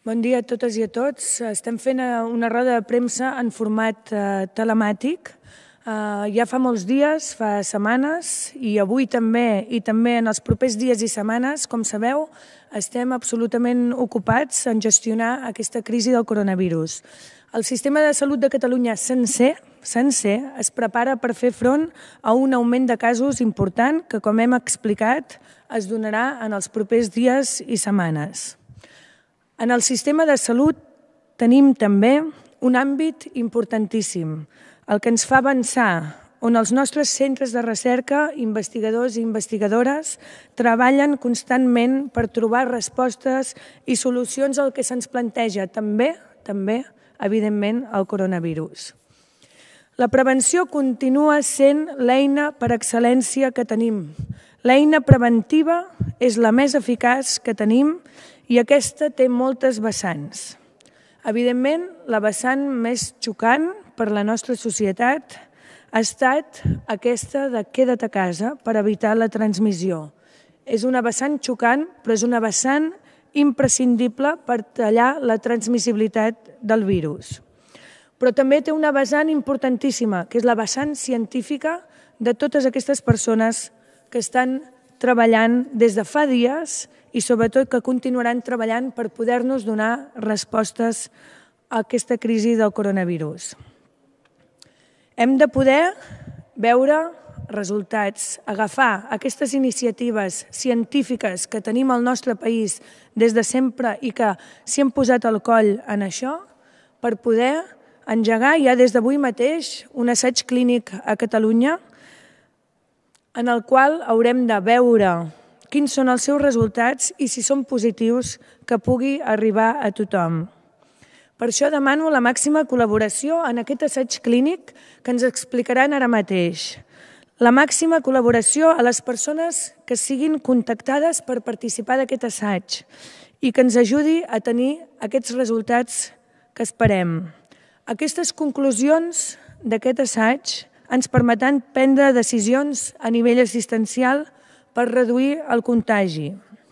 Bon dia a totes i a tots. Estem fent una roda de premsa en format telemàtic. Ja fa molts dies, fa setmanes, i avui també, i també en els propers dies i setmanes, com sabeu, estem absolutament ocupats en gestionar aquesta crisi del coronavirus. El sistema de salut de Catalunya sencer es prepara per fer front a un augment de casos important que, com hem explicat, es donarà en els propers dies i setmanes. En el sistema de salut tenim també un àmbit importantíssim, el que ens fa avançar, on els nostres centres de recerca, investigadors i investigadores, treballen constantment per trobar respostes i solucions al que se'ns planteja, també, evidentment, el coronavirus. La prevenció continua sent l'eina per excel·lència que tenim. L'eina preventiva és la més eficaç que tenim i aquesta té moltes vessants. Evidentment, la vessant més xocant per la nostra societat ha estat aquesta de queda't a casa per evitar la transmissió. És una vessant xocant, però és una vessant imprescindible per tallar la transmissibilitat del virus. Però també té una vessant importantíssima, que és la vessant científica de totes aquestes persones que estan treballant des de fa dies i sobretot que continuaran treballant per poder-nos donar respostes a aquesta crisi del coronavirus. Hem de poder veure resultats, agafar aquestes iniciatives científiques que tenim al nostre país des de sempre i que s'hi han posat el coll en això per poder engegar ja des d'avui mateix un assaig clínic a Catalunya en el qual haurem de veure quins són els seus resultats i si són positius que pugui arribar a tothom. Per això demano la màxima col·laboració en aquest assaig clínic que ens explicaran ara mateix. La màxima col·laboració a les persones que siguin contactades per participar d'aquest assaig i que ens ajudi a tenir aquests resultats que esperem. Aquestes conclusions d'aquest assaig ens permetran prendre decisions a nivell assistencial per reduir el contagi.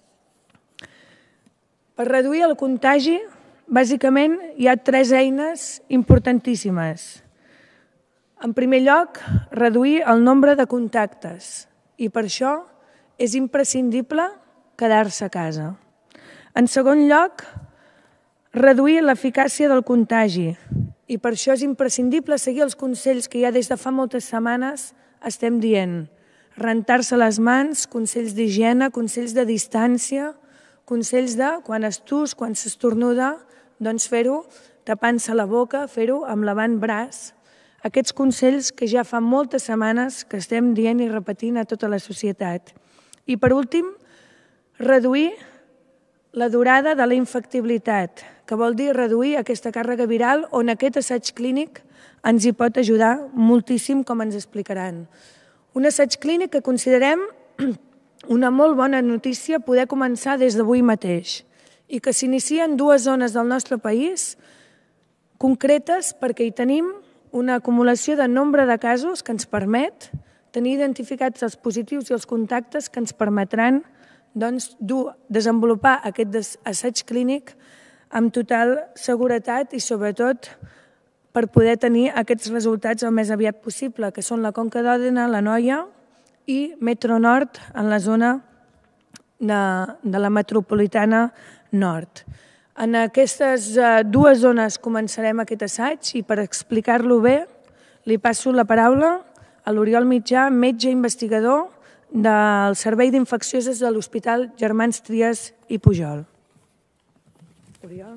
Per reduir el contagi, bàsicament, hi ha 3 eines importantíssimes. En primer lloc, reduir el nombre de contactes i per això és imprescindible quedar-se a casa. En segon lloc, reduir l'eficàcia del contagi i per això és imprescindible seguir els consells que ja des de fa moltes setmanes estem dient. Rentar-se les mans, consells d'higiene, consells de distància, consells de quan es tus, quan s'estornuda, doncs fer-ho tapant-se la boca, fer-ho amb l'avantbraç. Aquests consells que ja fa moltes setmanes que estem dient i repetint a tota la societat. I per últim, reduir la durada de la infectibilitat, que vol dir reduir aquesta càrrega viral on aquest assaig clínic ens hi pot ajudar moltíssim, com ens explicaran. Un assaig clínic que considerem una molt bona notícia poder començar des d'avui mateix i que s'inicia en 2 zones del nostre país concretes perquè hi tenim una acumulació de nombre de casos que ens permet tenir identificats els positius i els contactes que ens permetran desenvolupar aquest assaig clínic amb total seguretat i sobretot per poder tenir aquests resultats el més aviat possible, que són la Conca d'Òdena, l'Anoia i Metro Nord en la zona de la metropolitana nord. En aquestes 2 zones començarem aquest assaig i per explicar-lo bé li passo la paraula a l'Oriol Mitjà, metge investigador del Servei d'Infeccioses de l'Hospital Germans Trias i Pujol. Oriol.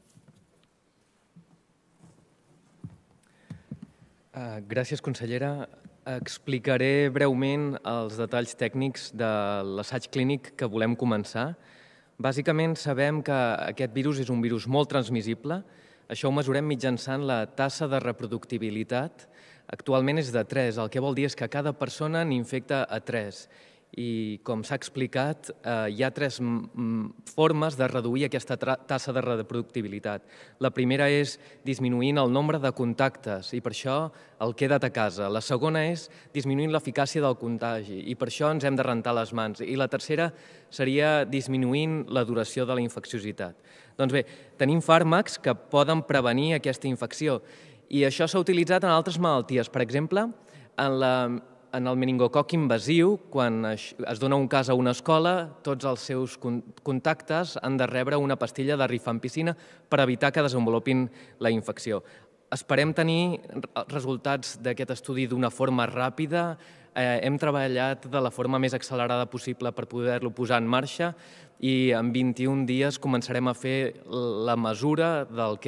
Gràcies, consellera. Explicaré breument els detalls tècnics de l'assaig clínic que volem començar. Bàsicament sabem que aquest virus és un virus molt transmissible. Això ho mesurem mitjançant la tassa de reproductibilitat. Actualment és de 3, el que vol dir és que cada persona n'infecta a 3. I, com s'ha explicat, hi ha 3 formes de reduir aquesta tassa de reproductibilitat. La primera és disminuint el nombre de contactes i per això el queda't a casa. La segona és disminuint l'eficàcia del contagi i per això ens hem de rentar les mans. I la tercera seria disminuint la duració de la infecciositat. Doncs bé, tenim fàrmacs que poden prevenir aquesta infecció i això s'ha utilitzat en altres malalties. Per exemple, en el meningococ invasiu, quan es dona un cas a una escola, tots els seus contactes han de rebre una pastilla de rifampicina per evitar que desenvolupin la infecció. Esperem tenir resultats d'aquest estudi d'una forma ràpida. Hem treballat de la forma més accelerada possible per poder-lo posar en marxa i en 21 dies començarem a fer la mesura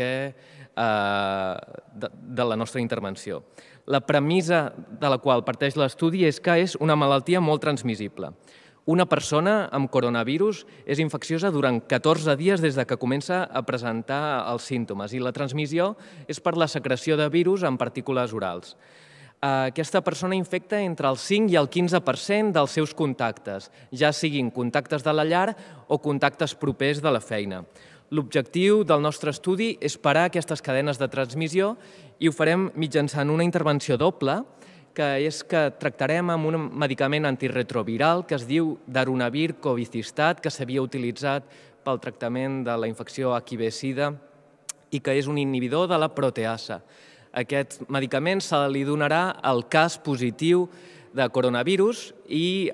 de la nostra intervenció. La premissa de la qual parteix l'estudi és que és una malaltia molt transmissible. Una persona amb coronavirus és infecciosa durant 14 dies des que comença a presentar els símptomes i la transmissió és per la secreció de virus en partícules orals. Aquesta persona infecta entre el 5 i el 15% dels seus contactes, ja siguin contactes de la llar o contactes propers de la feina. L'objectiu del nostre estudi és parar aquestes cadenes de transmissió i ho farem mitjançant una intervenció doble, que és que tractarem amb un medicament antirretroviral que es diu darunavir covicistat, que s'havia utilitzat pel tractament de la infecció HIV-Sida i que és un inhibidor de la proteasa. Aquest medicament se li donarà al cas positiu de coronavirus i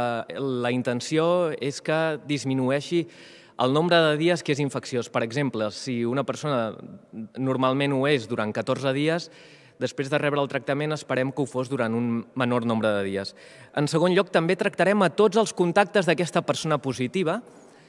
la intenció és que disminueixi el nombre de dies que és infecciós. Per exemple, si una persona normalment ho és durant 14 dies, després de rebre el tractament esperem que ho fos durant un menor nombre de dies. En segon lloc, també tractarem a tots els contactes d'aquesta persona positiva,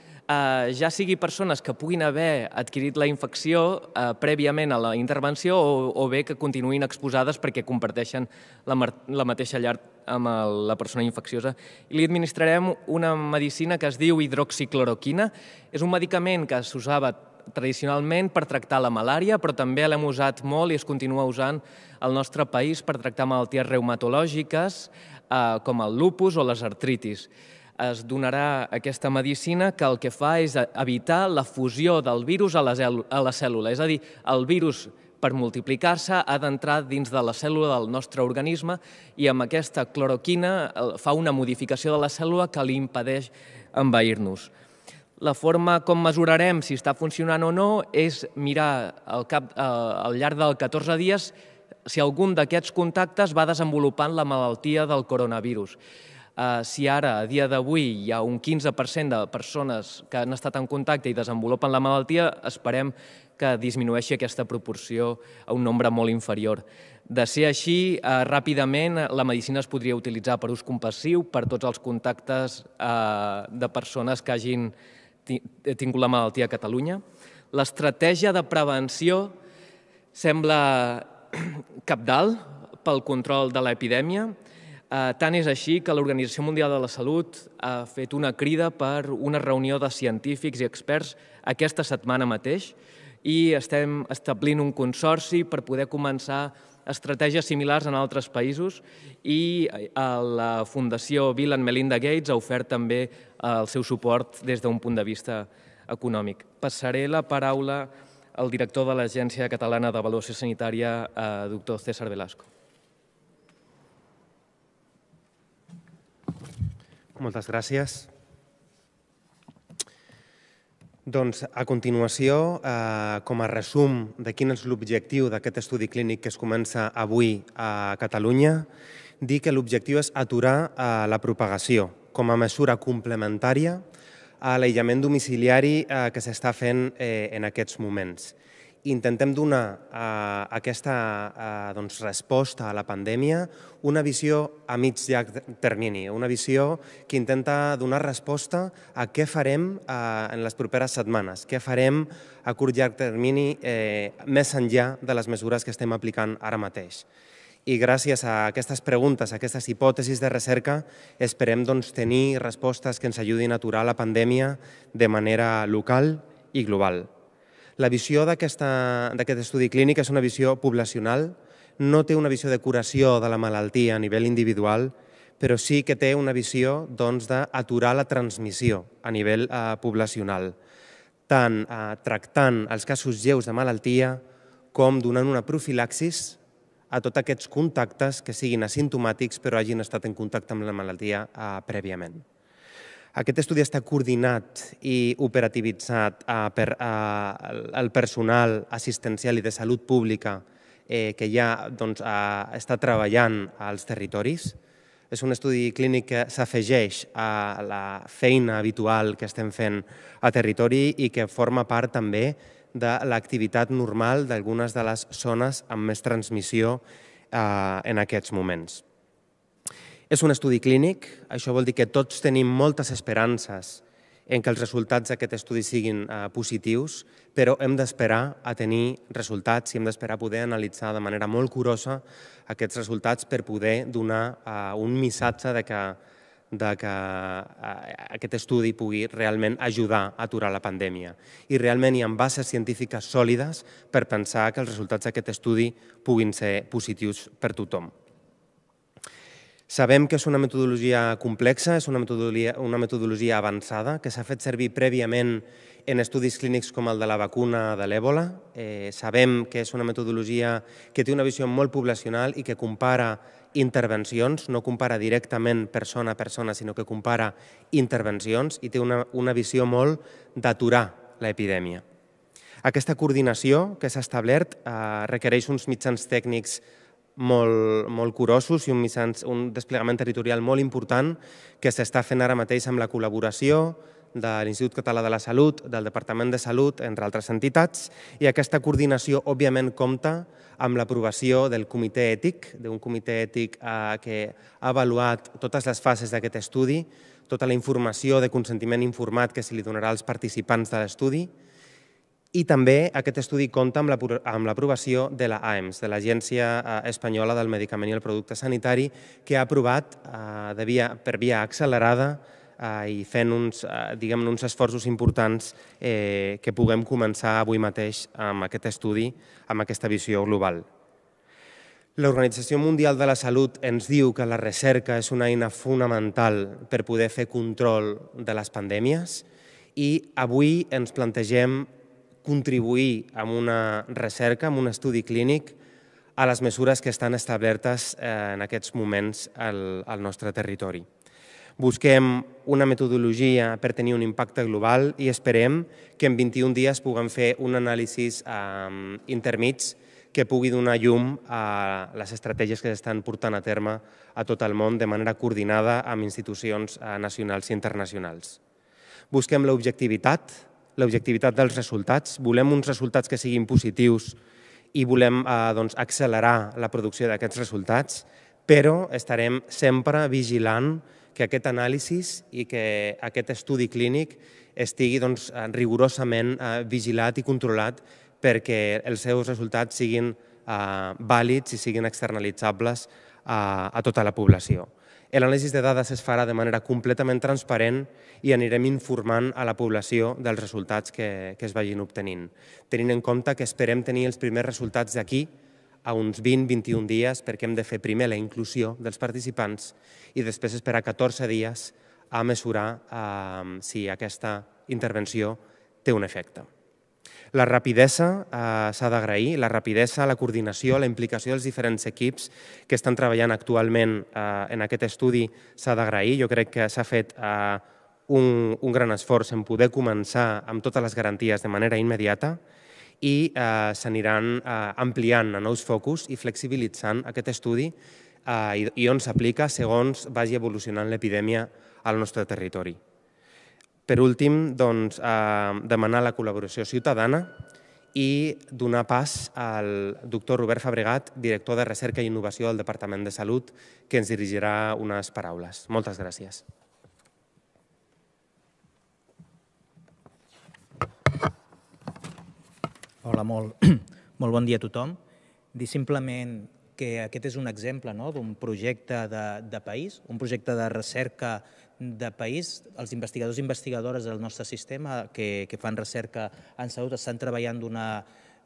ja sigui persones que puguin haver adquirit la infecció prèviament a la intervenció o bé que continuïn exposades perquè comparteixen la mateixa llar amb la persona infecciosa. I li administrarem una medicina que es diu hidroxicloroquina. És un medicament que s'usava tradicionalment per tractar la malària, però també l'hem usat molt i es continua usant al nostre país per tractar malalties reumatològiques com el lupus o les artritis. Es donarà aquesta medicina que el que fa és evitar la fusió del virus a la cèl·lula. És a dir, el virus, per multiplicar-se, ha d'entrar dins de la cèl·lula del nostre organisme i amb aquesta cloroquina fa una modificació de la cèl·lula que li impedeix envair-nos. La forma com mesurarem si està funcionant o no és mirar al llarg dels 14 dies si algun d'aquests contactes va desenvolupant la malaltia del coronavirus. Si ara, a dia d'avui, hi ha un 15% de persones que han estat en contacte i desenvolupen la malaltia, esperem que disminueixi aquesta proporció a un nombre molt inferior. De ser així, ràpidament la medicina es podria utilitzar per ús compassiu per tots els contactes de persones que hagin tingut la malaltia a Catalunya. L'estratègia de prevenció sembla cabdal pel control de l'epidèmia. Tant és així que l'Organització Mundial de la Salut ha fet una crida per una reunió de científics i experts aquesta setmana mateix i estem establint un consorci per poder començar estratègies similars en altres països i la Fundació Bill and Melinda Gates ha ofert també el seu suport des d'un punt de vista econòmic. Passaré la paraula al director de l'Agència Catalana d'Avaluació Sanitària, doctor César Velasco. Moltes gràcies. Doncs, a continuació, com a resum de quin és l'objectiu d'aquest estudi clínic que es comença avui a Catalunya, dir que l'objectiu és aturar la propagació com a mesura complementària a l'aïllament domiciliari que s'està fent en aquests moments. Intentem donar a aquesta resposta a la pandèmia una visió a mig-llarg termini, una visió que intenta donar resposta a què farem en les properes setmanes, què farem a curt-llarg termini més enllà de les mesures que estem aplicant ara mateix. I gràcies a aquestes preguntes, a aquestes hipòtesis de recerca, esperem tenir respostes que ens ajudin a aturar la pandèmia de manera local i global. La visió d'aquest estudi clínic és una visió poblacional, no té una visió de curació de la malaltia a nivell individual, però sí que té una visió d'aturar la transmissió a nivell poblacional, tant tractant els casos lleus de malaltia com donant una profilaxis a tots aquests contactes que siguin asimptomàtics però hagin estat en contacte amb la malaltia prèviament. Aquest estudi està coordinat i operativitzat per el personal assistencial i de salut pública que ja està treballant als territoris. És un estudi clínic que s'afegeix a la feina habitual que estem fent a territori i que forma part també de l'activitat normal d'algunes de les zones amb més transmissió en aquests moments. És un estudi clínic, això vol dir que tots tenim moltes esperances en que els resultats d'aquest estudi siguin positius, però hem d'esperar a tenir resultats i hem d'esperar a poder analitzar de manera molt curosa aquests resultats per poder donar un missatge de que aquest estudi pugui realment ajudar a aturar la pandèmia. I realment hi ha bases científiques sòlides per pensar que els resultats d'aquest estudi puguin ser positius per tothom. Sabem que és una metodologia complexa, és una metodologia avançada que s'ha fet servir prèviament en estudis clínics com el de la vacuna de l'Èbola. Sabem que és una metodologia que té una visió molt poblacional i que compara intervencions, no compara directament persona a persona, sinó que compara intervencions i té una visió molt d'aturar l'epidèmia. Aquesta coordinació que s'ha establert requereix uns mitjans tècnics molt curosos i un desplegament territorial molt important que s'està fent ara mateix amb la col·laboració de l'Institut Català de la Salut, del Departament de Salut, entre altres entitats, i aquesta coordinació, òbviament, compta amb l'aprovació del comitè ètic, d'un comitè ètic que ha avaluat totes les fases d'aquest estudi, tota la informació de consentiment informat que se li donarà als participants de l'estudi, i també aquest estudi compta amb l'aprovació de l'AEMS, de l'Agència Espanyola del Medicament i el Producte Sanitari, que ha aprovat per via accelerada i fent uns esforços importants que puguem començar avui mateix amb aquest estudi, amb aquesta visió global. L'Organització Mundial de la Salut ens diu que la recerca és una eina fonamental per poder fer control de les pandèmies i avui ens plantegem contribuir amb una recerca, amb un estudi clínic, a les mesures que estan establertes en aquests moments al nostre territori. Busquem una metodologia per tenir un impacte global i esperem que en 21 dies puguem fer un anàlisi intermig que pugui donar llum a les estratègies que s'estan portant a terme a tot el món de manera coordinada amb institucions nacionals i internacionals. Busquem l'objectivitat dels resultats, volem uns resultats que siguin positius i volem accelerar la producció d'aquests resultats, però estarem sempre vigilant que aquest anàlisi i que aquest estudi clínic estigui rigorosament vigilat i controlat perquè els seus resultats siguin vàlids i siguin externalitzables a tota la població. L'anàlisi de dades es farà de manera completament transparent i anirem informant a la població dels resultats que es vagin obtenint, tenint en compte que esperem tenir els primers resultats d'aquí a uns 20-21 dies perquè hem de fer primer la inclusió dels participants i després esperar 14 dies a mesurar si aquesta intervenció té un efecte. La rapidesa s'ha d'agrair, la rapidesa, la coordinació, la implicació dels diferents equips que estan treballant actualment en aquest estudi s'ha d'agrair. Jo crec que s'ha fet un gran esforç en poder començar amb totes les garanties de manera immediata i s'aniran ampliant a nous focus i flexibilitzant aquest estudi i on s'aplica segons vagi evolucionant l'epidèmia al nostre territori. Per últim, demanar la col·laboració ciutadana i donar pas al doctor Robert Fabregat, director de Recerca i Innovació del Departament de Salut, que ens dirigirà unes paraules. Moltes gràcies. Hola, molt bon dia a tothom. Dir simplement que aquest és un exemple d'un projecte de país, un projecte de recerca de país. Els investigadors i investigadores del nostre sistema que fan recerca en salut estan treballant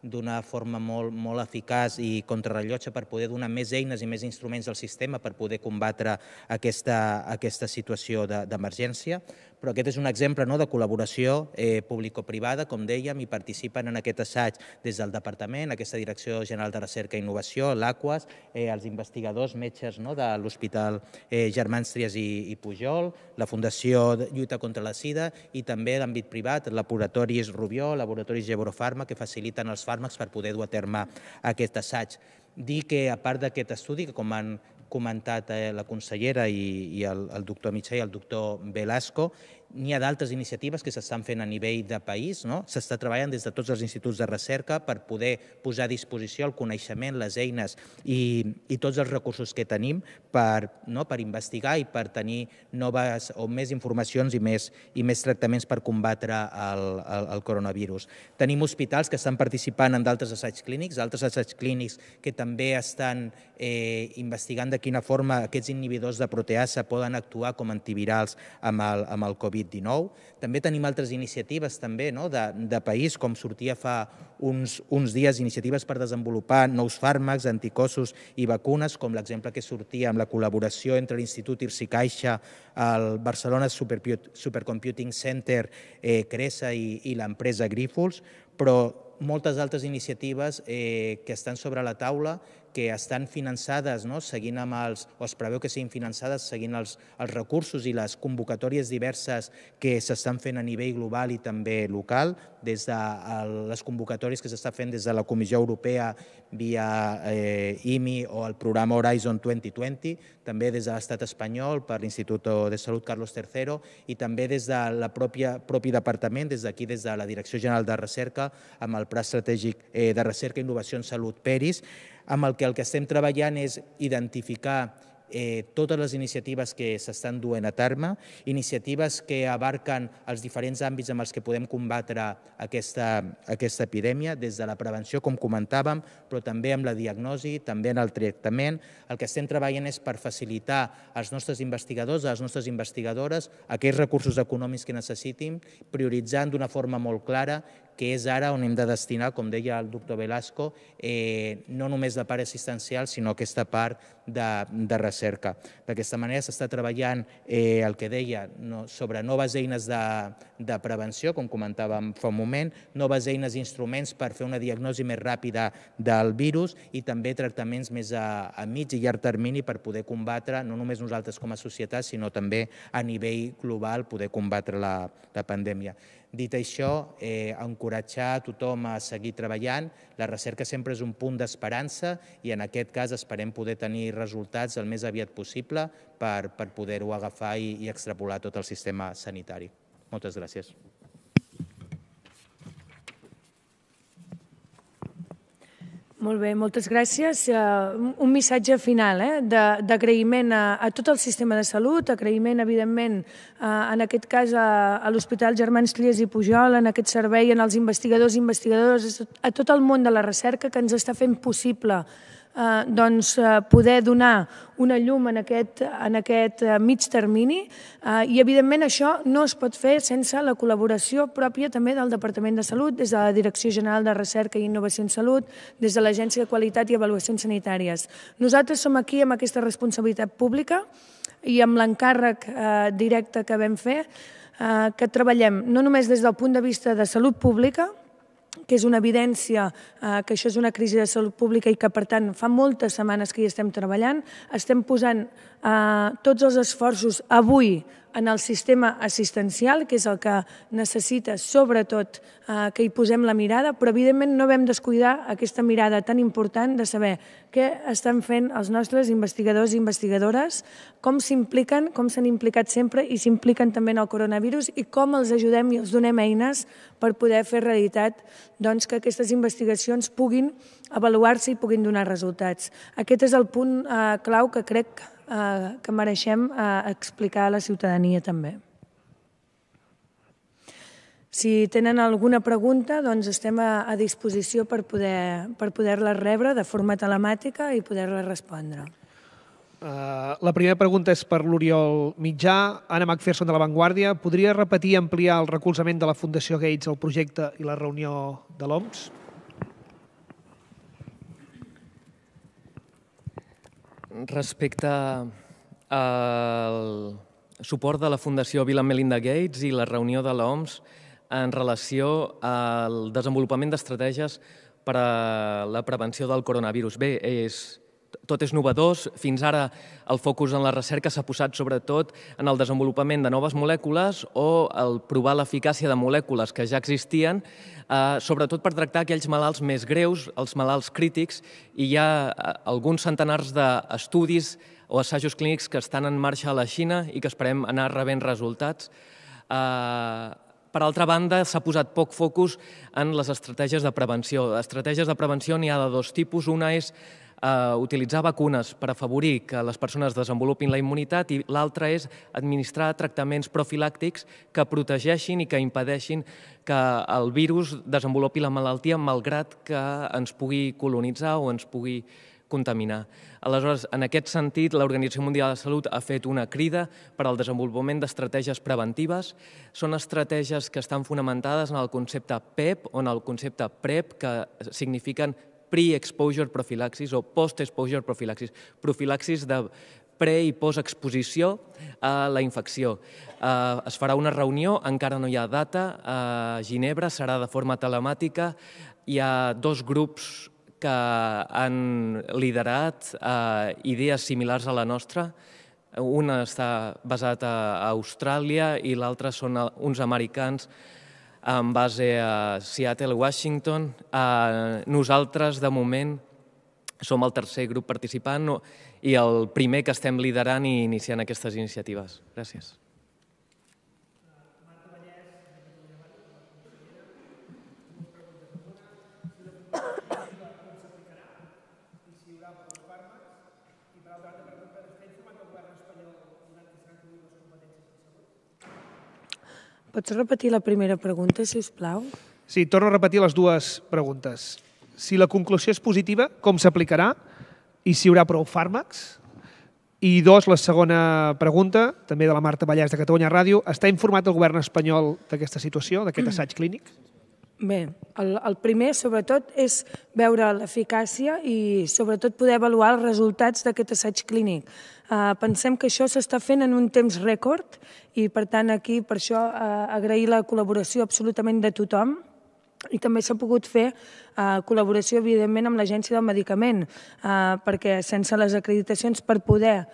d'una forma molt eficaç i contrarrellotge per poder donar més eines i més instruments al sistema per poder combatre aquesta situació d'emergència. Però aquest és un exemple de col·laboració público-privada, com dèiem, i participen en aquest assaig des del Departament, aquesta Direcció General de Recerca i Innovació, l'Aquas, els investigadors, metges de l'Hospital Germans Trias i Pujol, la Fundació Lluita contra la Sida i també l'àmbit privat, laboratoris Rubió, laboratoris Geborofarma, que faciliten els fàrmacs per poder dur a terme aquest assaig. Dir que, a part d'aquest estudi, que com han comentat la consellera i el doctor Mitjà i el doctor Velasco, n'hi ha d'altres iniciatives que s'estan fent a nivell de país. S'està treballant des de tots els instituts de recerca per poder posar a disposició el coneixement, les eines i tots els recursos que tenim per investigar i per tenir noves o més informacions i més tractaments per combatre el coronavirus. Tenim hospitals que estan participant en d'altres assaigs clínics que també estan investigant de quina forma aquests inhibidors de proteasa poden actuar com antivirals amb el Covid-19. També tenim altres iniciatives de país, com sortia fa uns dies, iniciatives per desenvolupar nous fàrmacs, anticossos i vacunes, com l'exemple que sortia amb la col·laboració entre l'Institut IRSI Caixa, el Barcelona Supercomputing Center, CRESA i l'empresa Grífols, però moltes altres iniciatives que estan sobre la taula, que estan finançades, seguint o es preveu que siguin finançades seguint els recursos i les convocatòries diverses que s'estan fent a nivell global i també local, des de les convocatòries que s'estan fent des de la Comissió Europea via IMI o el programa Horizon 2020, també des de l'Estat espanyol per l'Institut de Salut Carlos III i també des del propi departament, des d'aquí, des de la Direcció General de Recerca, amb el Pla Estratègic de Recerca i Innovació en Salut PERIS, amb el que estem treballant és identificar totes les iniciatives que s'estan duent a terme, iniciatives que abarquen els diferents àmbits amb els que podem combatre aquesta epidèmia, des de la prevenció, com comentàvem, però també amb la diagnosi, també en el tractament. El que estem treballant és per facilitar als nostres investigadors, a les nostres investigadores, aquells recursos econòmics que necessitin, prioritzant d'una forma molt clara que és ara on hem de destinar, com deia el doctor Velasco, no només la part assistencial, sinó aquesta part de recerca. D'aquesta manera s'està treballant el que deia sobre noves eines de prevenció, com comentàvem fa un moment, noves eines i instruments per fer una diagnosi més ràpida del virus i també tractaments més a mig i llarg termini per poder combatre, no només nosaltres com a societat, sinó també a nivell global poder combatre la pandèmia. Dit això, encoratjar a tothom a seguir treballant. La recerca sempre és un punt d'esperança i en aquest cas esperem poder tenir resultats el més aviat possible per poder-ho agafar i extrapolar tot el sistema sanitari. Moltes gràcies. Molt bé, moltes gràcies. Un missatge final d'agraïment a tot el sistema de salut, agraïment, evidentment, en aquest cas a l'Hospital Germans Trias i Pujol, en aquest servei, en els investigadors i investigadores, a tot el món de la recerca que ens està fent possible poder donar una llum en aquest mig termini i, evidentment, això no es pot fer sense la col·laboració pròpia també del Departament de Salut, des de la Direcció General de Recerca i Innovació en Salut, des de l'Agència de Qualitat i Avaluacions Sanitàries. Nosaltres som aquí amb aquesta responsabilitat pública i amb l'encàrrec directe que vam fer, que treballem no només des del punt de vista de salut pública, que és una evidència que això és una crisi de salut pública i que, per tant, fa moltes setmanes que hi estem treballant. Estem posant tots els esforços avui en el sistema assistencial, que és el que necessita, sobretot, que hi posem la mirada, però, evidentment, no vam descuidar aquesta mirada tan important de saber què estan fent els nostres investigadors i investigadores, com s'impliquen, com s'han implicat sempre i s'impliquen també en el coronavirus i com els ajudem i els donem eines per poder fer realitat que aquestes investigacions puguin avaluar-se i puguin donar resultats. Aquest és el punt clau que crec que mereixem explicar a la ciutadania també. Si tenen alguna pregunta, doncs estem a disposició per poder-la rebre de forma telemàtica i poder-la respondre. La primera pregunta és per l'Oriol Mitjà. Anna Macpherson, de La Vanguardia. Podria repetir i ampliar el recolzament de la Fundació Gates al projecte i la reunió de l'OMS? respecte al suport de la Fundació Bill and Melinda Gates i la reunió de l'OMS en relació al desenvolupament d'estratègies per a la prevenció del coronavirus. Bé, tot és novedós. Fins ara el focus en la recerca s'ha posat sobretot en el desenvolupament de noves molècules o el provar l'eficàcia de molècules que ja existien, sobretot per tractar aquells malalts més greus, els malalts crítics, i hi ha alguns centenars d'estudis o assajos clínics que estan en marxa a la Xina i que esperem anar rebent resultats. Per altra banda, s'ha posat poc focus en les estratègies de prevenció. Estratègies de prevenció n'hi ha de dos tipus. Una és utilitzar vacunes per afavorir que les persones desenvolupin la immunitat i l'altra és administrar tractaments profilàctics que protegeixin i que impedeixin que el virus desenvolupi la malaltia malgrat que ens pugui colonitzar o ens pugui contaminar. Aleshores, en aquest sentit, l'Organització Mundial de la Salut ha fet una crida per al desenvolupament d'estratègies preventives. Són estratègies que estan fonamentades en el concepte PEP o en el concepte PrEP, que signifiquen pre-exposure prophylaxis o post-exposure prophylaxis, profilaxis de pre- i post-exposició a la infecció. Es farà una reunió, encara no hi ha data, a Ginebra, serà de forma telemàtica. Hi ha dos grups que han liderat idees similars a la nostra. Una està basat a Austràlia i l'altra són uns americans amb base a Seattle, Washington. Nosaltres, de moment, som el tercer grup participant i el primer que estem liderant i iniciant aquestes iniciatives. Gràcies. Pots repetir la primera pregunta, si us plau? Sí, torno a repetir les dues preguntes. Si la conclusió és positiva, com s'aplicarà i si hi haurà prou fàrmacs? I dos, la segona pregunta, també de la Marta Vallès de Catalunya Ràdio. Està informat el govern espanyol d'aquesta situació, d'aquest assaig clínic? Bé, el primer, sobretot, és veure l'eficàcia i, sobretot, poder avaluar els resultats d'aquest assaig clínic. Pensem que això s'està fent en un temps rècord i, per tant, aquí, per això, agrair la col·laboració absolutament de tothom. I també s'ha pogut fer col·laboració, evidentment, amb l'Agència del Medicament, perquè sense les acreditacions per poder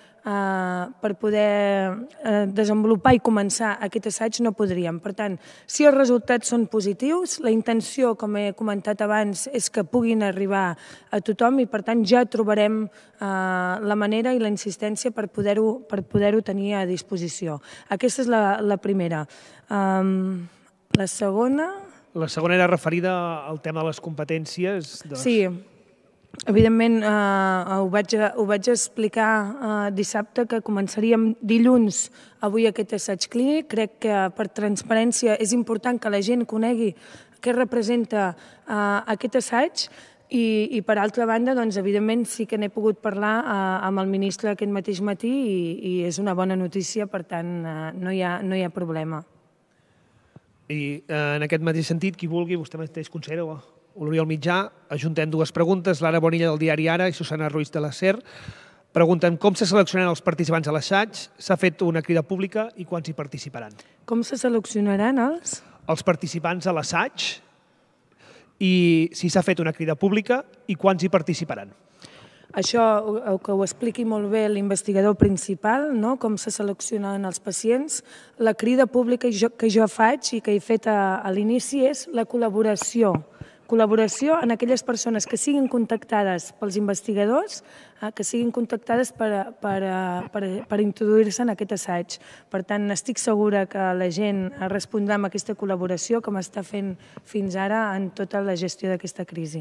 desenvolupar i començar aquest assaig no podríem. Per tant, si els resultats són positius, la intenció, com he comentat abans, és que puguin arribar a tothom i, per tant, ja trobarem la manera i la insistència per poder-ho tenir a disposició. Aquesta és la primera. La segona... La segona era referida al tema de les competències. Sí, evidentment ho vaig explicar dissabte, que començaríem dilluns avui aquest assaig clínic. Crec que per transparència és important que la gent conegui què representa aquest assaig i per altra banda, doncs, evidentment sí que n'he pogut parlar amb el ministre aquest mateix matí i és una bona notícia, per tant no hi ha problema. I en aquest mateix sentit, qui vulgui, vostè mateix consellera o l'Oriol Mitjà, ajuntem dues preguntes. Lara Bonilla del diari Ara i Susana Ruiz de la SER pregunten com se seleccionaran els participants a l'assaig, s'ha fet una crida pública i quants hi participaran. Com se seleccionaran els? Els participants a l'assaig i si s'ha fet una crida pública i quants hi participaran. Això que ho expliqui molt bé l'investigador principal, com se seleccionen els pacients. La crida pública que jo faig i que he fet a l'inici és la col·laboració. Col·laboració en aquelles persones que siguin contactades pels investigadors, que siguin contactades per introduir-se en aquest assaig. Per tant, estic segura que la gent respondrà amb aquesta col·laboració com està fent fins ara en tota la gestió d'aquesta crisi.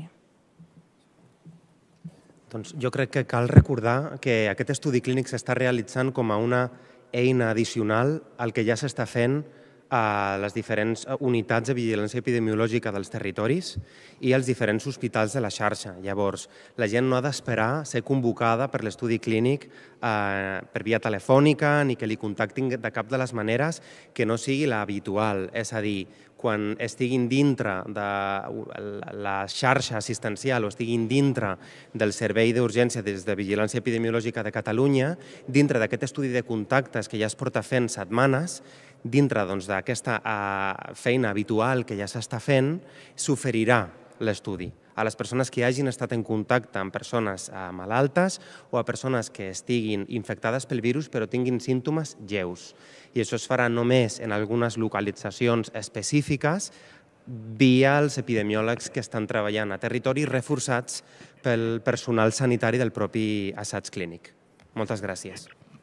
Doncs jo crec que cal recordar que aquest estudi clínic s'està realitzant com a una eina addicional al que ja s'està fent a les diferents unitats de vigilància epidemiològica dels territoris i als diferents hospitals de la xarxa. Llavors, la gent no ha d'esperar ser convocada per l'estudi clínic per via telefònica ni que li contactin de cap de les maneres que no sigui l'habitual. És a dir, quan estiguin dintre de la xarxa assistencial o estiguin dintre del Servei d'Urgència des de Vigilància Epidemiològica de Catalunya, dintre d'aquest estudi de contactes que ja es porta fent setmanes, dintre d'aquesta feina habitual que ja s'està fent, s'oferirà l'estudi a les persones que hagin estat en contacte amb persones malaltes o a persones que estiguin infectades pel virus però tinguin símptomes lleus. I això es farà només en algunes localitzacions específiques via els epidemiòlegs que estan treballant a territori reforçats pel personal sanitari del propi assaig clínic. Moltes gràcies.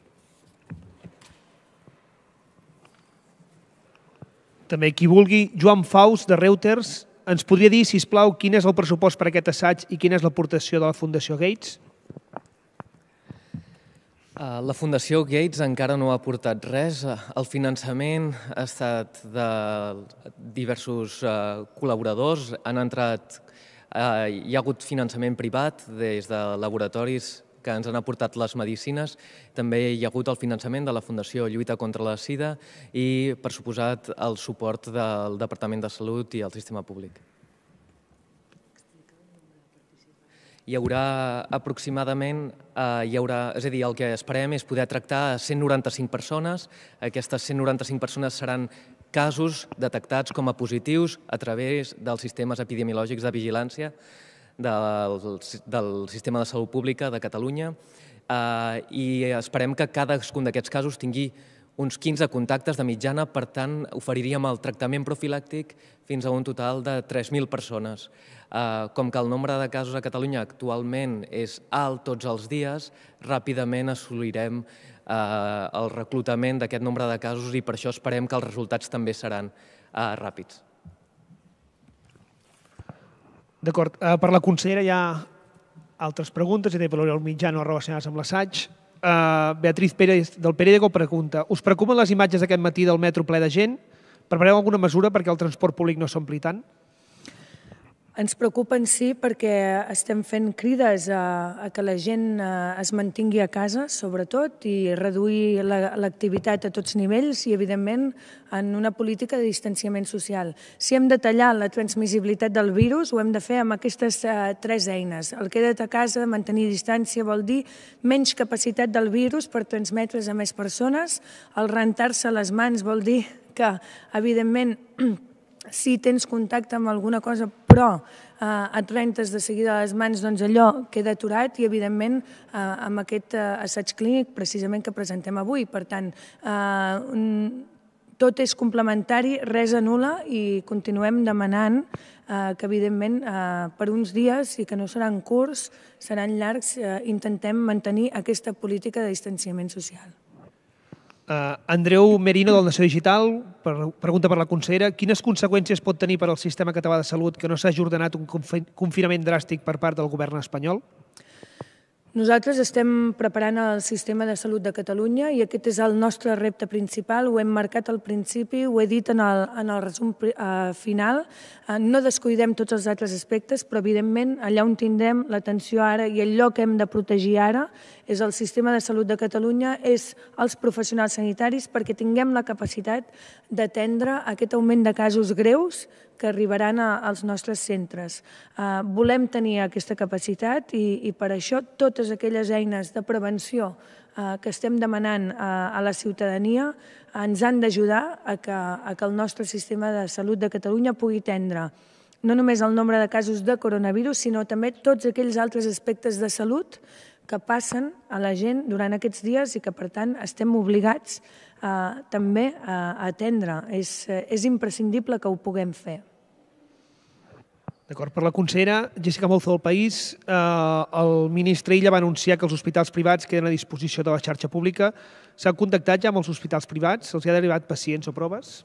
També qui vulgui, Joan Faust, de Reuters, ens podria dir, si us plau, quin és el pressupost per a aquest assaig i quina és l'aportació de la Fundació Gates? La Fundació Gates encara no ha aportat res. El finançament ha estat de diversos col·laboradors. Hi ha hagut finançament privat des de laboratoris que ens han aportat les medicines. També hi ha hagut el finançament de la Fundació Lluita contra la Sida i, per suposat, el suport del Departament de Salut i el sistema públic. Hi haurà aproximadament, és a dir, el que esperem és poder tractar 195 persones. Aquestes 195 persones seran casos detectats com a positius a través dels sistemes epidemiològics de vigilància del Sistema de Salut Pública de Catalunya i esperem que cadascun d'aquests casos tingui uns 15 contactes de mitjana, per tant, oferiríem el tractament profilàctic fins a un total de 3.000 persones. Com que el nombre de casos a Catalunya actualment és alt tots els dies, ràpidament assolirem el reclutament d'aquest nombre de casos i per això esperem que els resultats també seran ràpids. D'acord. Per la consellera hi ha altres preguntes, i per l'Oriol Mitjano relacionades amb l'assaig. Beatriz Pérez, del Periódico, pregunta: us preocupen les imatges d'aquest matí del metro ple de gent? Prepareu alguna mesura perquè el transport públic no s'ompli tant? Ens preocupen, sí, perquè estem fent crides a que la gent es mantingui a casa, sobretot, i reduir l'activitat a tots nivells i, evidentment, en una política de distanciament social. Si hem de tallar la transmissibilitat del virus, ho hem de fer amb aquestes 3 eines. El queda't a casa, mantenir distància, vol dir menys capacitat del virus per transmetre's a més persones. El rentar-se les mans vol dir que, evidentment, si tens contacte amb alguna cosa però et rentes de seguida les mans, doncs allò queda aturat i, evidentment, amb aquest assaig clínic precisament que presentem avui. Per tant, tot és complementari, res anul·la i continuem demanant que, evidentment, per uns dies i que no seran curts, seran llargs, intentem mantenir aquesta política de distanciament social. Andreu Merino, del Nació Digital, pregunta per la consellera: quines conseqüències pot tenir per al sistema català de salut que no s'hagi ordenat un confinament dràstic per part del govern espanyol? Nosaltres estem preparant el sistema de salut de Catalunya i aquest és el nostre repte principal. Ho hem marcat al principi, ho he dit en el resum final. No descuidem tots els altres aspectes, però, evidentment, allà on tindrem l'atenció ara i allò que hem de protegir ara és el sistema de salut de Catalunya, és els professionals sanitaris, perquè tinguem la capacitat d'atendre aquest augment de casos greus que arribaran als nostres centres. Volem tenir aquesta capacitat i per això totes aquelles eines de prevenció que estem demanant a la ciutadania ens han d'ajudar a que el nostre sistema de salut de Catalunya pugui atendre no només el nombre de casos de coronavirus, sinó també tots aquells altres aspectes de salut que passen a la gent durant aquests dies i que, per tant, estem obligats també a atendre. És imprescindible que ho puguem fer. D'acord. Per la consellera Jessica Mouzo del País, el ministre Illa va anunciar que els hospitals privats queden a disposició de la xarxa pública. S'han contactat ja amb els hospitals privats? Se'ls ha derivat pacients o proves?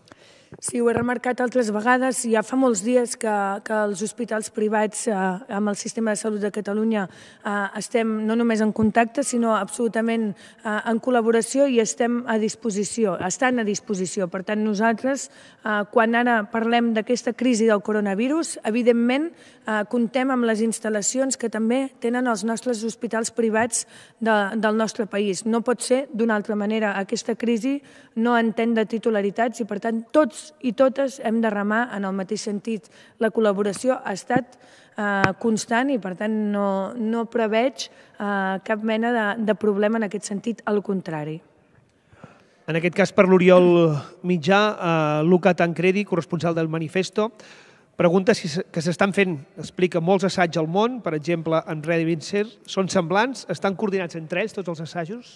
Sí, ho he remarcat altres vegades. Ja fa molts dies que els hospitals privats amb el sistema de salut de Catalunya estem no només en contacte, sinó absolutament en col·laboració i estem a disposició, estan a disposició. Per tant, nosaltres, quan ara parlem d'aquesta crisi del coronavirus, evidentment comptem amb les instal·lacions que també tenen els nostres hospitals privats del nostre país. No pot ser d'una altra manera. Aquesta crisi no entén de titularitats i, per tant, tots i totes hem de remar en el mateix sentit. La col·laboració ha estat constant i, per tant, no preveig cap mena de problema en aquest sentit, al contrari. En aquest cas, per l'Oriol Mitjà, Luca Tancredi, corresponsal del Manifesto, pregunta que s'estan fent, explica, molts assaigs al món, per exemple, en Redvincer, són semblants? Estan coordinats entre ells, tots els assajos?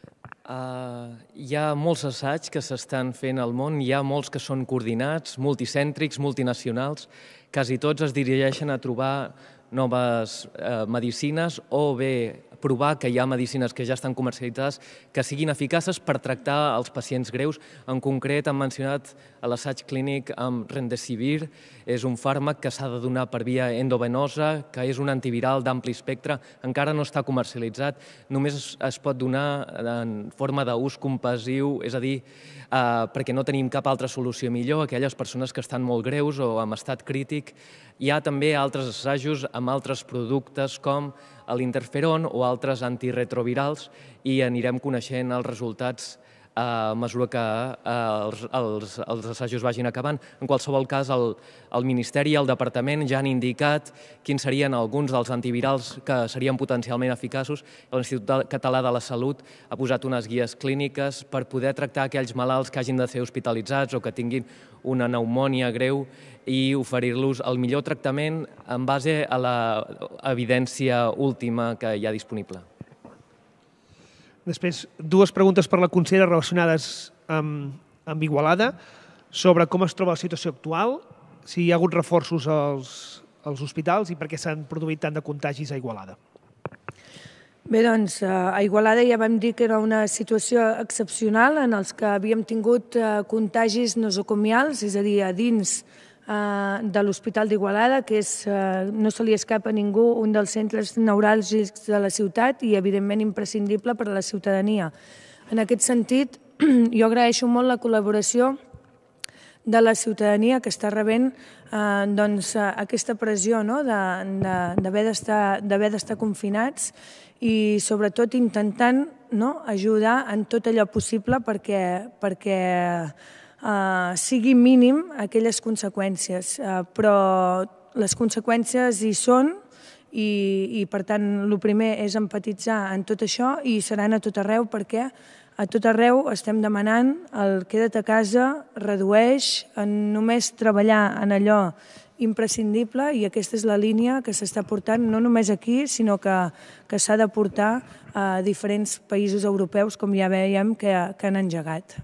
Hi ha molts assaigs que s'estan fent al món, hi ha molts que són coordinats, multicèntrics, multinacionals, quasi tots es dirigeixen a trobar noves medicines o bé provar que hi ha medicines que ja estan comercialitzades que siguin eficaces per tractar els pacients greus. En concret, han mencionat l'assaig clínic amb Remdesivir, és un fàrmac que s'ha de donar per via endovenosa, que és un antiviral d'ampli espectre, encara no està comercialitzat, només es pot donar en forma d'ús compassiu, és a dir, perquè no tenim cap altra solució millor, aquelles persones que estan molt greus o amb estat crític. Hi ha també altres assajos amb altres productes com l'interferon o altres antiretrovirals i anirem coneixent els resultats a mesura que els assajos vagin acabant. En qualsevol cas, el Ministeri i el Departament ja han indicat quins serien alguns dels antivirals que serien potencialment eficaços. L'Institut Català de la Salut ha posat unes guies clíniques per poder tractar aquells malalts que hagin de ser hospitalitzats o que tinguin una pneumònia greu i oferir-los el millor tractament en base a l'evidència última que hi ha disponible. Després, dues preguntes per la consellera relacionades amb Igualada sobre com es troba la situació actual, si hi ha hagut reforços als hospitals i per què s'han produït tant de contagis a Igualada. Bé, doncs, a Igualada ja vam dir que era una situació excepcional en els que havíem tingut contagis nosocomials, és a dir, a dins de l'Hospital d'Igualada, que no se li escapa a ningú, un dels centres neuràlgics de la ciutat i, evidentment, imprescindible per a la ciutadania. En aquest sentit, jo agraeixo molt la col·laboració de la ciutadania que està rebent aquesta pressió d'haver d'estar confinats i, sobretot, intentant ajudar en tot allò possible perquè sigui mínim aquelles conseqüències, però les conseqüències hi són i per tant, el primer és empatitzar en tot això i seran a tot arreu perquè a tot arreu estem demanant el queda't a casa, redueix, només treballar en allò imprescindible i aquesta és la línia que s'està portant no només aquí, sinó que s'ha de portar a diferents països europeus, com ja veiem que han engegat.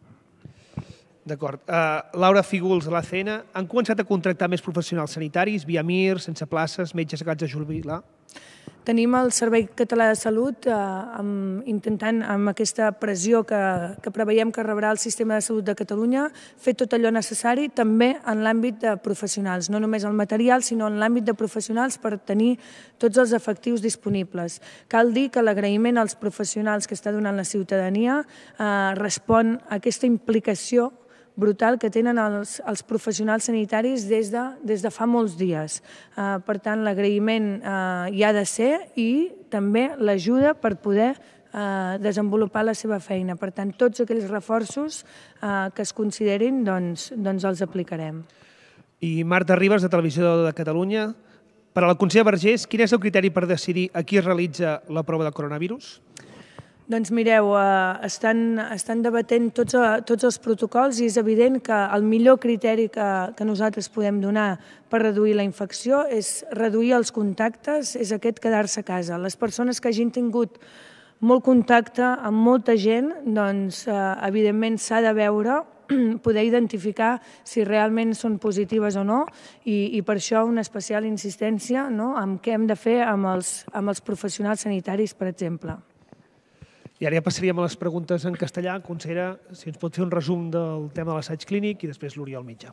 D'acord. Laura Fígols, de l'ACN, han començat a contractar més professionals sanitaris, via MIR, sense places, metges acabats de jubilar? Tenim el Servei Català de Salut intentant, amb aquesta pressió que preveiem que rebrà el Sistema de Salut de Catalunya, fer tot allò necessari també en l'àmbit de professionals, no només el material, sinó en l'àmbit de professionals per tenir tots els efectius disponibles. Cal dir que l'agraïment als professionals que està donant la ciutadania respon a aquesta implicació brutal que tenen els professionals sanitaris des de fa molts dies. Per tant, l'agraïment hi ha de ser i també l'ajuda per poder desenvolupar la seva feina. Per tant, tots aquells reforços que es considerin, doncs els aplicarem. I Marta Ribas, de Televisió de Catalunya. Per a la consellera Vergés, quin és el criteri per decidir a qui es realitza la prova de coronavirus? Doncs mireu, estan debatent tots els protocols i és evident que el millor criteri que nosaltres podem donar per reduir la infecció és reduir els contactes, és aquest quedar-se a casa. Les persones que hagin tingut molt contacte amb molta gent, doncs evidentment s'ha de veure, poder identificar si realment són positives o no i per això una especial insistència en què hem de fer amb els professionals sanitaris, per exemple. I ara ja passaríem a les preguntes en castellà. Consellera, si ens pot fer un resum del tema de l'assaig clínic i després l'Oriol Mitjà.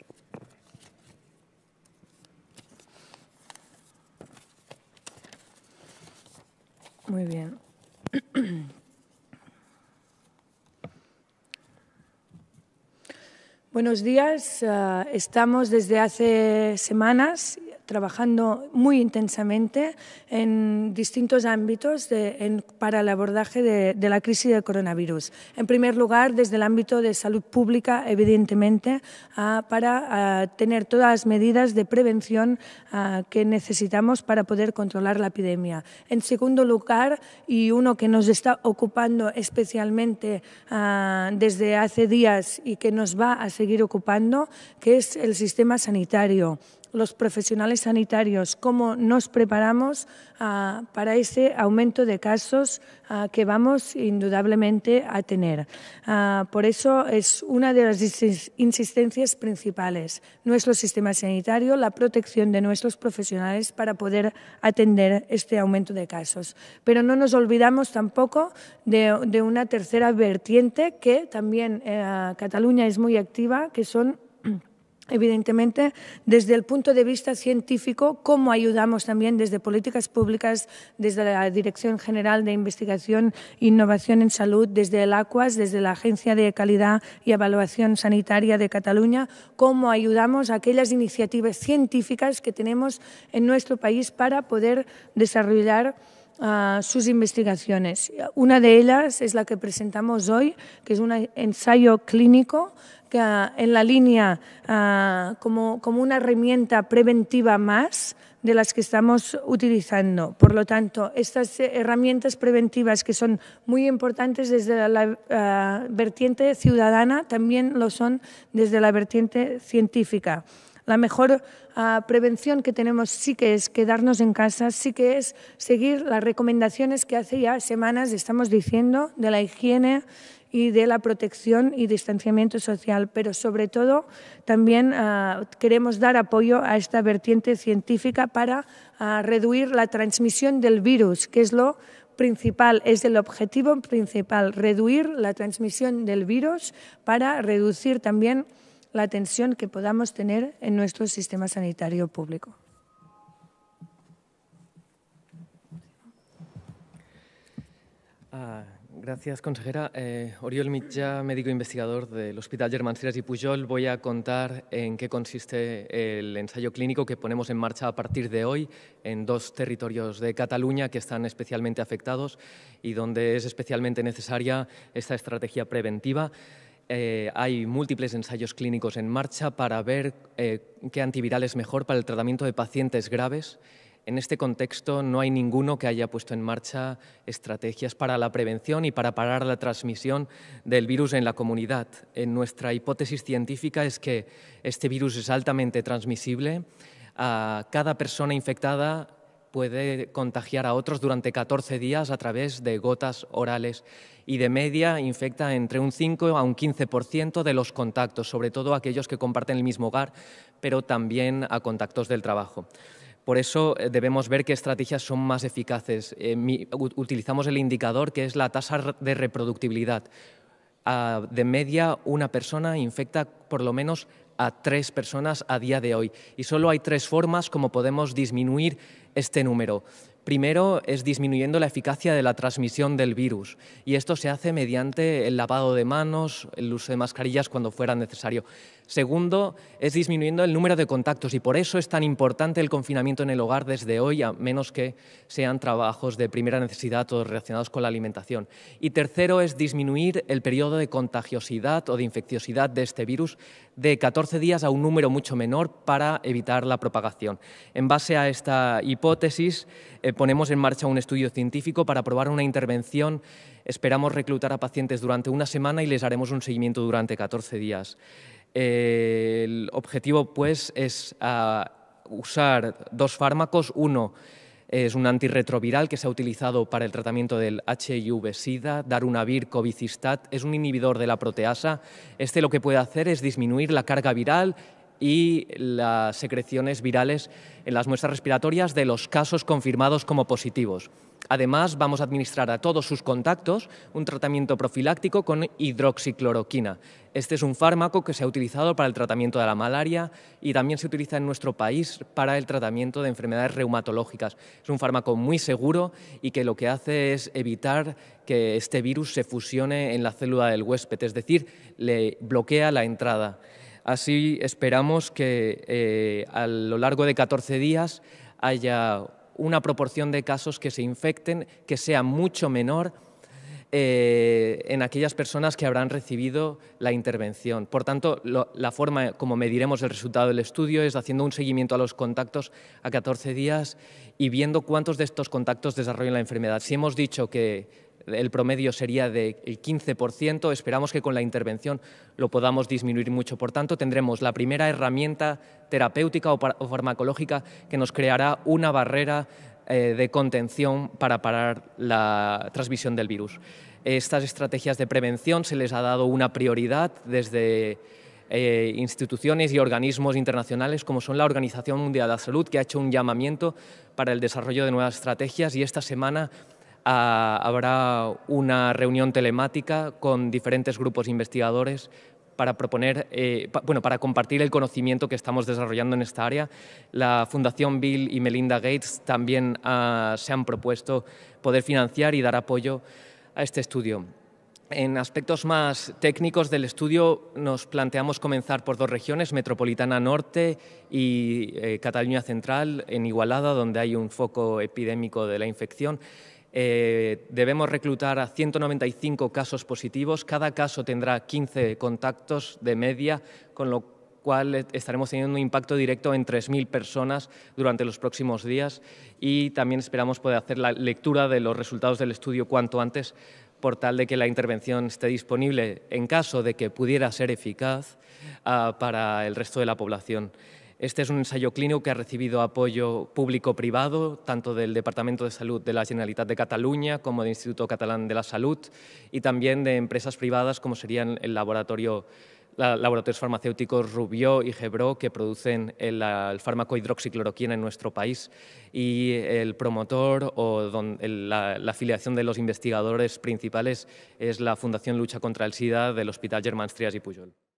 Muy bien. Buenos días. Estamos desde hace semanas trabajando muy intensamente en distintos ámbitos para el abordaje de la crisis del coronavirus. En primer lugar, desde el ámbito de salud pública, evidentemente, para tener todas las medidas de prevención que necesitamos para poder controlar la epidemia. En segundo lugar, y uno que nos está ocupando especialmente desde hace días y que nos va a seguir ocupando, que es el sistema sanitario. Los profesionales sanitarios, cómo nos preparamos para ese aumento de casos que vamos indudablemente a tener. Por eso es una de las insistencias principales, nuestro sistema sanitario, la protección de nuestros profesionales para poder atender este aumento de casos. Pero no nos olvidamos tampoco de una tercera vertiente que también Cataluña es muy activa, que son evidentemente, desde el punto de vista científico, cómo ayudamos también desde políticas públicas, desde la Dirección General de Investigación e Innovación en Salud, desde el ACUAS, desde la Agencia de Calidad y Evaluación Sanitaria de Cataluña, cómo ayudamos a aquellas iniciativas científicas que tenemos en nuestro país para poder desarrollar sus investigaciones. Una de ellas es la que presentamos hoy, que es un ensayo clínico que en la línea como una herramienta preventiva más de las que estamos utilizando. Por lo tanto, estas herramientas preventivas que son muy importantes desde la vertiente ciudadana, también lo son desde la vertiente científica. La mejor prevención que tenemos sí que es quedarnos en casa, sí que es seguir las recomendaciones que hace ya semanas estamos diciendo de la higiene y de la protección y distanciamiento social, pero sobre todo también queremos dar apoyo a esta vertiente científica para reducir la transmisión del virus, que es lo principal, es el objetivo principal, reducir la transmisión del virus para reducir también la tensión que podamos tener en nuestro sistema sanitario público. Gracias, consejera. Oriol Mitjà, médico investigador del Hospital Germanceras y Pujol. Voy a contar en qué consiste el ensayo clínico que ponemos en marcha a partir de hoy en 2 territorios de Cataluña que están especialmente afectados y donde es especialmente necesaria esta estrategia preventiva. Hay múltiples ensayos clínicos en marcha para ver qué antiviral es mejor para el tratamiento de pacientes graves. En este contexto no hay ninguno que haya puesto en marcha estrategias para la prevención y para parar la transmisión del virus en la comunidad. Nuestra hipótesis científica es que este virus es altamente transmisible. Cada persona infectada puede contagiar a otros durante 14 días a través de gotas orales y de media infecta entre un 5 a un 15% de los contactos, sobre todo aquellos que comparten el mismo hogar, pero también a contactos del trabajo. Por eso debemos ver qué estrategias son más eficaces. Utilizamos el indicador que es la tasa de reproductibilidad. De media, una persona infecta por lo menos a 3 personas a día de hoy. Y solo hay 3 formas como podemos disminuir este número. Primero es disminuyendo la eficacia de la transmisión del virus y esto se hace mediante el lavado de manos, el uso de mascarillas cuando fuera necesario. Segundo es disminuyendo el número de contactos y por eso es tan importante el confinamiento en el hogar desde hoy, a menos que sean trabajos de primera necesidad o relacionados con la alimentación. Y tercero es disminuir el periodo de contagiosidad o de infecciosidad de este virus de 14 días a un número mucho menor para evitar la propagación. En base a esta hipótesis, ponemos en marcha un estudio científico para probar una intervención. Esperamos reclutar a pacientes durante una semana y les haremos un seguimiento durante 14 días. El objetivo, pues, es usar 2 fármacos. Uno es un antirretroviral que se ha utilizado para el tratamiento del HIV-Sida, darunavir cobicistat, es un inhibidor de la proteasa. Este lo que puede hacer es disminuir la carga viral y las secreciones virales en las muestras respiratorias de los casos confirmados como positivos. Además, vamos a administrar a todos sus contactos un tratamiento profiláctico con hidroxicloroquina. Este es un fármaco que se ha utilizado para el tratamiento de la malaria y también se utiliza en nuestro país para el tratamiento de enfermedades reumatológicas. Es un fármaco muy seguro y que lo que hace es evitar que este virus se fusione en la célula del huésped, es decir, le bloquea la entrada. Así esperamos que a lo largo de 14 días haya una proporción de casos que se infecten que sea mucho menor en aquellas personas que habrán recibido la intervención. Por tanto, la forma como mediremos el resultado del estudio es haciendo un seguimiento a los contactos a 14 días y viendo cuántos de estos contactos desarrollan la enfermedad. Si hemos dicho que el promedio sería del 15%, esperamos que con la intervención lo podamos disminuir mucho. Por tanto, tendremos la primera herramienta terapéutica o farmacológica que nos creará una barrera de contención para parar la transmisión del virus. Estas estrategias de prevención se les ha dado una prioridad desde instituciones y organismos internacionales como son la Organización Mundial de la Salud, que ha hecho un llamamiento para el desarrollo de nuevas estrategias, y esta semana habrá una reunión telemática con diferentes grupos investigadores para proponer, para compartir el conocimiento que estamos desarrollando en esta área. La Fundación Bill y Melinda Gates también se han propuesto poder financiar y dar apoyo a este estudio. En aspectos más técnicos del estudio nos planteamos comenzar por 2 regiones, Metropolitana Norte y Cataluña Central, en Igualada, donde hay un foco epidémico de la infección. Debemos reclutar a 195 casos positivos. Cada caso tendrá 15 contactos de media, con lo cual estaremos teniendo un impacto directo en 3.000 personas durante los próximos días, y también esperamos poder hacer la lectura de los resultados del estudio cuanto antes, por tal de que la intervención esté disponible en caso de que pudiera ser eficaz para el resto de la población. Este es un ensayo clínico que ha recibido apoyo público-privado, tanto del Departamento de Salud de la Generalitat de Cataluña como del Instituto Catalán de la Salud, y también de empresas privadas como serían el laboratorios farmacéuticos Rubió y Gebro, que producen el fármaco hidroxicloroquina en nuestro país, y el promotor o la afiliación de los investigadores principales es la Fundación Lucha contra el SIDA del Hospital Germans Trias y Pujol.